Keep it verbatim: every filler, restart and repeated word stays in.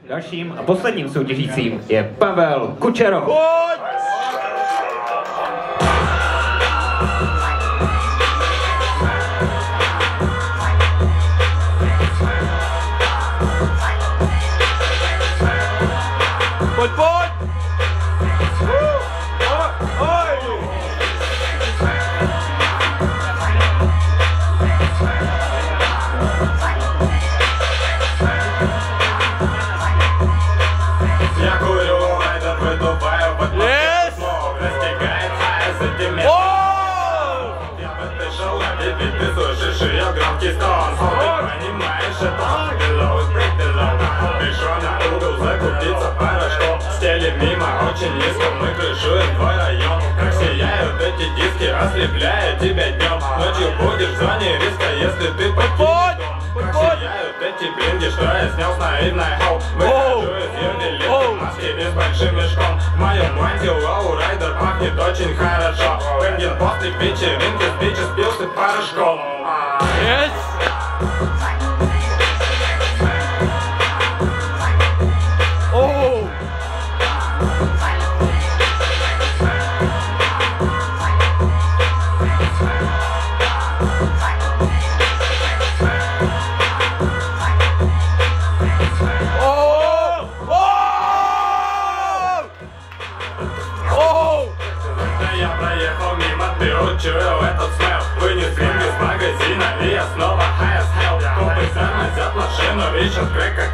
Dalším a posledním soutěžícím je Pavel Kučerov. Pojď, pojď! Я курю, райдер выдуваю под Yes! снова растекается сантиметр. Я подпишу, ведь ведь ты слышишь ее громкий стон. Ты понимаешь, это below, break the low. Пришел на угол закупиться порошком. Стели мимо, очень низко, мы крышуем твой район. Как сияют эти диски, ослепляя тебя днем. Ночью будешь в зоне риска, если ты покинешь дом. Как сияют эти блинги, что я снял с наивной хоу. Выхожу из ювелирки, маски без большим мешком. В моем манте лоу-райдер пахнет очень хорошо. Пингин после вечеринки с бичи спился порошком. Yes! Oh! Я проехал мимо, ты учуял этот смел. Вынес ринг из магазина, и я снова high as hell. Копы тормозят машину, ищут крыка